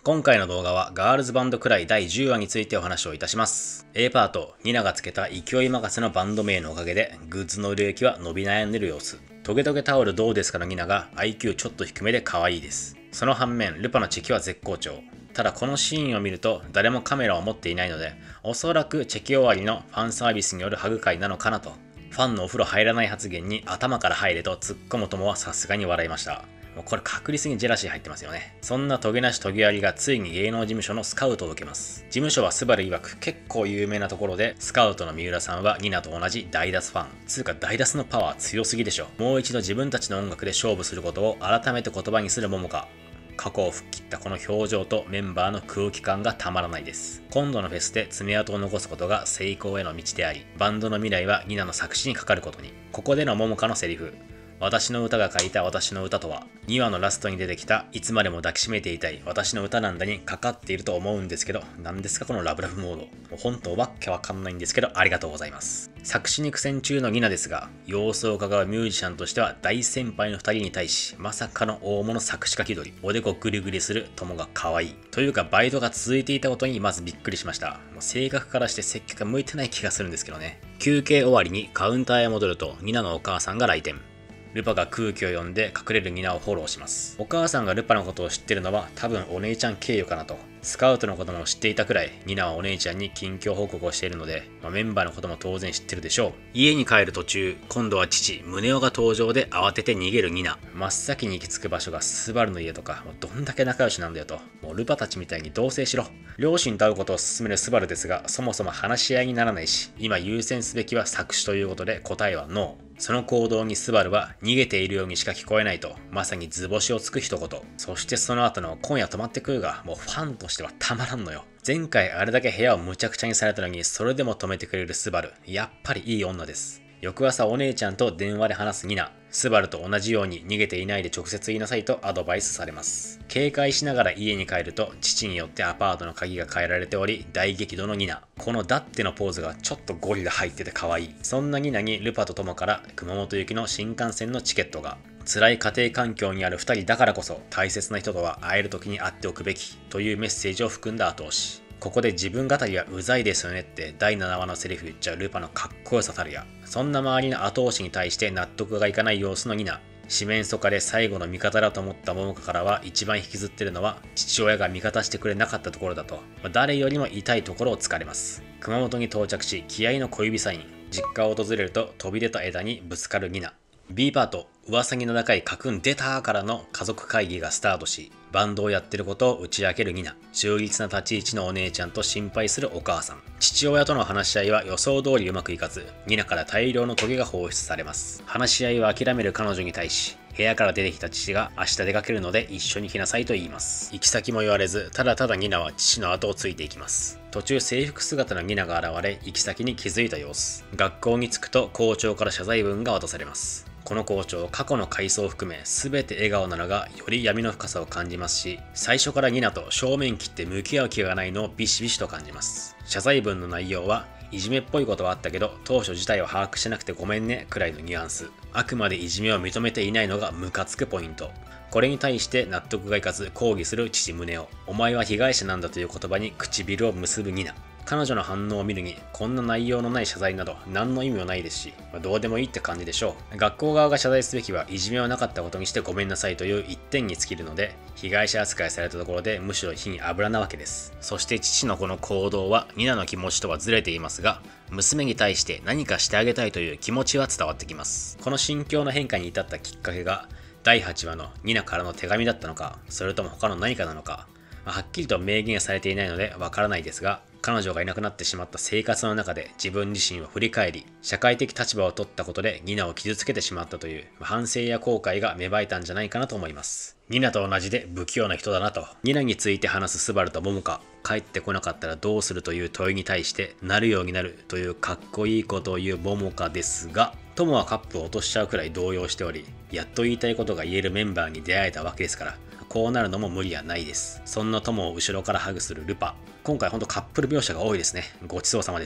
今回の動画はガールズバンドくらい第10話についてお話をいたします。A パート、ニナがつけた勢い任せのバンド名のおかげでグッズの売れ行きは伸び悩んでる様子。トゲトゲタオルどうですかのニナが IQ ちょっと低めで可愛いです。その反面、ルパのチェキは絶好調。ただこのシーンを見ると誰もカメラを持っていないので、おそらくチェキ終わりのファンサービスによるハグ会なのかなと。ファンのお風呂入らない発言に頭から入れと突っ込む友はさすがに笑いました。もうこれ確実にジェラシー入ってますよね。そんなトゲなしトゲありがついに芸能事務所のスカウトを受けます。事務所はスバル曰く結構有名なところで、スカウトの三浦さんはニナと同じダイダスファン。つうかダイダスのパワー強すぎでしょ。もう一度自分たちの音楽で勝負することを改めて言葉にする桃香。過去を吹っ切ったこの表情とメンバーの空気感がたまらないです。今度のフェスで爪痕を残すことが成功への道であり、バンドの未来はニナの作詞にかかることに。ここでの桃香のセリフ。私の歌が書いた私の歌とは、2話のラストに出てきたいつまでも抱きしめていたい私の歌なんだにかかっていると思うんですけど、何ですかこのラブラブモード。もう本当わけわかんないんですけど、ありがとうございます。作詞に苦戦中のニナですが、様子を伺うミュージシャンとしては大先輩の2人に対し、まさかの大物作詞家気取り、おでこグリグリする友が可愛い。というかバイトが続いていたことにまずびっくりしました。もう性格からして接客が向いてない気がするんですけどね。休憩終わりにカウンターへ戻ると、ニナのお母さんが来店。ルパが空気を読んで隠れるニナをフォローします。お母さんがルパのことを知ってるのは多分お姉ちゃん経由かなと。スカウトのことも知っていたくらい、ニナはお姉ちゃんに近況報告をしているので、メンバーのことも当然知ってるでしょう。家に帰る途中、今度は父、宗男が登場で慌てて逃げるニナ。真っ先に行き着く場所がスバルの家とか、どんだけ仲良しなんだよと。もうルパたちみたいに同棲しろ。両親と会うことを勧めるスバルですが、そもそも話し合いにならないし、今優先すべきは作詞ということで答えはノー。その行動にスバルは逃げているようにしか聞こえないと、まさに図星をつく一言。そしてその後の今夜泊まってくるが、もうファンとしてはたまらんのよ。前回あれだけ部屋をむちゃくちゃにされたのに、それでも止めてくれるスバル。やっぱりいい女です。翌朝お姉ちゃんと電話で話すニナ。スバルと同じように逃げていないで直接言いなさいとアドバイスされます。警戒しながら家に帰ると、父によってアパートの鍵が変えられており、大激怒のニナ。このだってのポーズがちょっとゴリラ入ってて可愛い。そんなニナにルパと友から熊本行きの新幹線のチケットが。辛い家庭環境にある2人だからこそ大切な人とは会える時に会っておくべきというメッセージを含んだ後押し。ここで自分語りはうざいですよねって第7話のセリフ言っちゃうルパのかっこよさたるや。そんな周りの後押しに対して納得がいかない様子のニナ。四面楚歌で最後の味方だと思った桃香からは一番引きずってるのは父親が味方してくれなかったところだと、誰よりも痛いところを突かれます。熊本に到着し気合の小指サイン。実家を訪れると飛び出た枝にぶつかるニナ。B パート、噂に名高い家訓出たからの家族会議がスタートし、バンドをやってることを打ち明けるニナ。中立な立ち位置のお姉ちゃんと心配するお母さん。父親との話し合いは予想通りうまくいかず、ニナから大量のトゲが放出されます。話し合いを諦める彼女に対し、部屋から出てきた父が明日出かけるので一緒に来なさいと言います。行き先も言われず、ただただニナは父の後をついていきます。途中制服姿のニナが現れ、行き先に気づいた様子。学校に着くと校長から謝罪文が渡されます。この校長、過去の回想を含め全て笑顔なのがより闇の深さを感じますし、最初からニナと正面切って向き合う気がないのをビシビシと感じます。謝罪文の内容はいじめっぽいことはあったけど当初自体を把握してなくてごめんねくらいのニュアンス。あくまでいじめを認めていないのがムカつくポイント。これに対して納得がいかず抗議する父宗男。お前は被害者なんだという言葉に唇を結ぶニナ。彼女の反応を見るに、こんな内容のない謝罪など何の意味もないですし、どうでもいいって感じでしょう。学校側が謝罪すべきはいじめはなかったことにしてごめんなさいという一点に尽きるので、被害者扱いされたところでむしろ火に油なわけです。そして父のこの行動はニナの気持ちとはずれていますが、娘に対して何かしてあげたいという気持ちは伝わってきます。この心境の変化に至ったきっかけが、第8話のニナからの手紙だったのか、それとも他の何かなのか、はっきりと明言されていないのでわからないですが、彼女がいなくなってしまった生活の中で自分自身を振り返り、社会的立場を取ったことでニナを傷つけてしまったという反省や後悔が芽生えたんじゃないかなと思います。ニナと同じで不器用な人だなと。ニナについて話すスバルと桃香。帰ってこなかったらどうするという問いに対してなるようになるというかっこいいことを言う桃香ですが、友はカップを落としちゃうくらい動揺しており、やっと言いたいことが言えるメンバーに出会えたわけですから、こうなるのも無理はないです。そんな友を後ろからハグするルパ。今回ほんとカップル描写が多いですね。ごちそうさまです。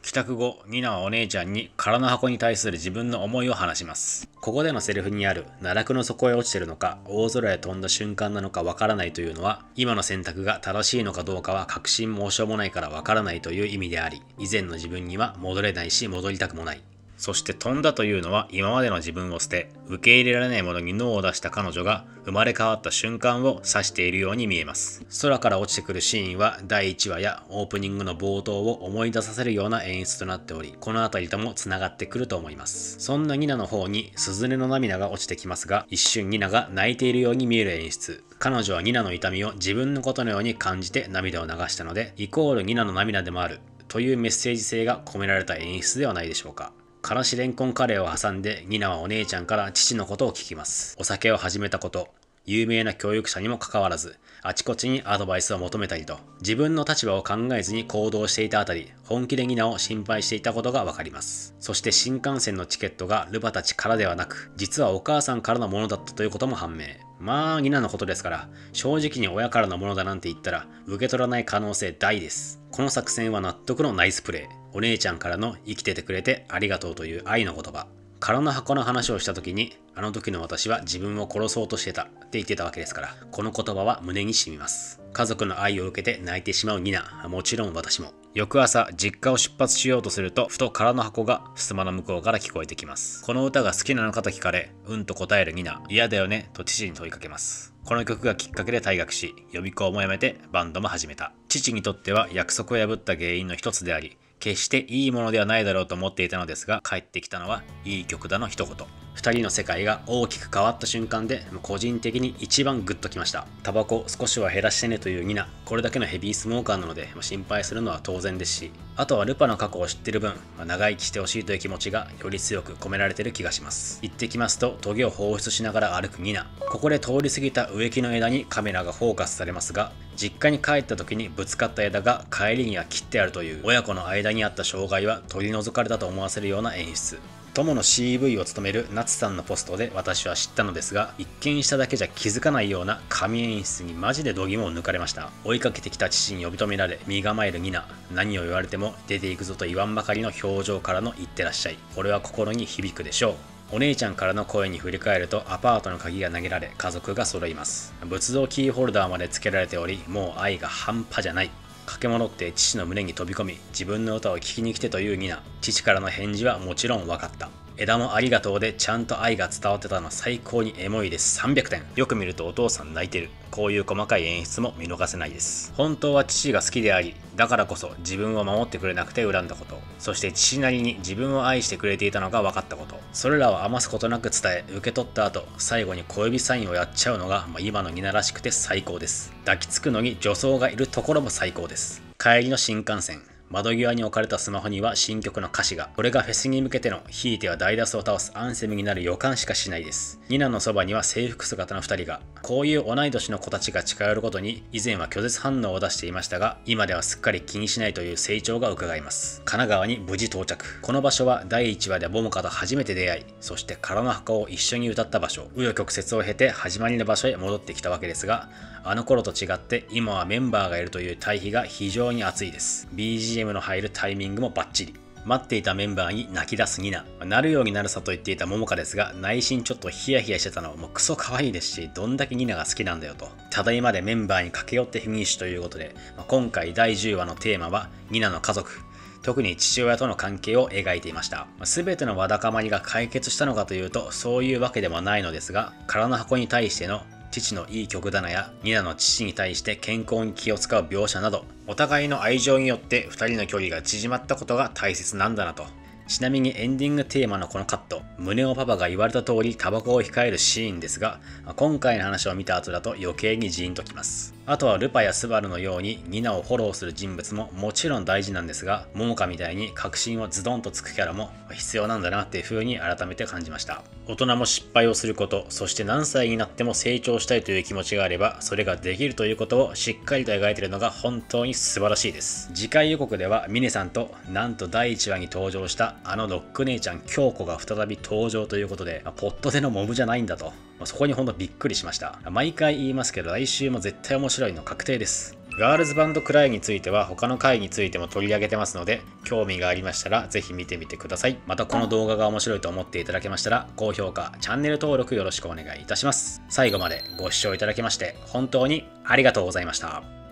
帰宅後、ニナはお姉ちゃんに空の箱に対する自分の思いを話します。ここでのセリフにある奈落の底へ落ちてるのか、大空へ飛んだ瞬間なのかわからないというのは、今の選択が正しいのかどうかは確信もしょうもないからわからないという意味であり、以前の自分には戻れないし戻りたくもない。そして飛んだというのは今までの自分を捨て、受け入れられないものに脳を出した彼女が生まれ変わった瞬間を指しているように見えます。空から落ちてくるシーンは第1話やオープニングの冒頭を思い出させるような演出となっており、この辺りとも繋がってくると思います。そんなニナの方に鈴音の涙が落ちてきますが、一瞬ニナが泣いているように見える演出。彼女はニナの痛みを自分のことのように感じて涙を流したので、イコールニナの涙でもあるというメッセージ性が込められた演出ではないでしょうか。からしレンコンカレーを挟んでニナはお姉ちゃんから父のことを聞きます。お酒を始めたこと、有名な教育者にもかかわらずあちこちにアドバイスを求めたりと、自分の立場を考えずに行動していたあたり、本気でニナを心配していたことがわかります。そして新幹線のチケットがルパたちからではなく、実はお母さんからのものだったということも判明。まあニナのことですから、正直に親からのものだなんて言ったら受け取らない可能性大です。この作戦は納得のナイスプレー。お姉ちゃんからの生きててくれてありがとうという愛の言葉。空の箱の話をした時に、あの時の私は自分を殺そうとしてたって言ってたわけですから、この言葉は胸に染みます。家族の愛を受けて泣いてしまうニナ、もちろん私も。翌朝、実家を出発しようとすると、ふと空の箱が襖の向こうから聞こえてきます。この歌が好きなのかと聞かれ、うんと答えるニナ、嫌だよねと父に問いかけます。この曲がきっかけで退学し、予備校も辞めてバンドも始めた。父にとっては約束を破った原因の一つであり、決していいものではないだろうと思っていたのですが、帰ってきたのはいい曲だの一言。二人の世界が大きく変わった瞬間で、個人的に一番グッときました。タバコ少しは減らしてねというニナ、これだけのヘビースモーカーなので心配するのは当然ですし、あとはルパの過去を知ってる分、長生きしてほしいという気持ちがより強く込められている気がします。行ってきますとトゲを放出しながら歩くニナ。ここで通り過ぎた植木の枝にカメラがフォーカスされますが、実家に帰った時にぶつかった枝が帰りには切ってあるという、親子の間にあった障害は取り除かれたと思わせるような演出。友の CV を務める夏さんのポストで私は知ったのですが、一見しただけじゃ気づかないような神演出にマジで度肝を抜かれました。追いかけてきた父に呼び止められ身構えるニナ、何を言われても出ていくぞと言わんばかりの表情からのいってらっしゃい、これは心に響くでしょう。お姉ちゃんからの声に振り返るとアパートの鍵が投げられ家族が揃います。仏像キーホルダーまで付けられており、もう愛が半端じゃない。駆け戻って父の胸に飛び込み、自分の歌を聴きに来てというニナ。父からの返事はもちろん分かった。枝もありがとうでちゃんと愛が伝わってたのは最高にエモいです。300点。よく見るとお父さん泣いてる。こういう細かい演出も見逃せないです。本当は父が好きであり、だからこそ自分を守ってくれなくて恨んだこと、そして父なりに自分を愛してくれていたのが分かったこと、それらを余すことなく伝え受け取った後、最後に小指サインをやっちゃうのが今のニナらしくて最高です。抱きつくのに女装がいるところも最高です。帰りの新幹線、窓際に置かれたスマホには新曲の歌詞が。これがフェスに向けての、ひいてはダイダスを倒すアンセムになる予感しかしないです。ニナのそばには制服姿の2人が。こういう同い年の子たちが近寄ることに以前は拒絶反応を出していましたが、今ではすっかり気にしないという成長が伺えます。神奈川に無事到着。この場所は第1話でモモカと初めて出会い、そして空の箱を一緒に歌った場所。紆余曲折を経て始まりの場所へ戻ってきたわけですが、あの頃と違って今はメンバーがいるという対比が非常に熱いです。BGM の入るタイミングもバッチリ。待っていたメンバーに泣き出すニナ。なるようになるさと言っていたモモカですが、内心ちょっとヒヤヒヤしてたのはもうクソ可愛いですし、どんだけニナが好きなんだよと。ただいまでメンバーに駆け寄ってフィニッシュということで、今回第10話のテーマはニナの家族。特に父親との関係を描いていました。全てのわだかまりが解決したのかというと、そういうわけでもないのですが、空の箱に対しての父のいい曲棚やニナの父に対して健康に気を使う描写など、お互いの愛情によって2人の距離が縮まったことが大切なんだなと。ちなみにエンディングテーマのこのカット、宗男パパが言われた通りタバコを控えるシーンですが、今回の話を見た後だと余計にジーンときます。あとはルパやスバルのようにニナをフォローする人物ももちろん大事なんですが、モモカみたいに確信をズドンとつくキャラも必要なんだなっていう風に改めて感じました。大人も失敗をすること、そして何歳になっても成長したいという気持ちがあればそれができるということをしっかりと描いているのが本当に素晴らしいです。次回予告ではミネさんとなんと第1話に登場したあのロック姉ちゃん京子が再び登場ということで、ポットでのモブじゃないんだと、そこにほんとびっくりしました。毎回言いますけど来週も絶対面白いの確定です。 ガールズバンドクライについては他の回についても取り上げてますので、興味がありましたらぜひ見てみてください。またこの動画が面白いと思っていただけましたら高評価、チャンネル登録よろしくお願いいたします。最後までご視聴いただきまして本当にありがとうございました。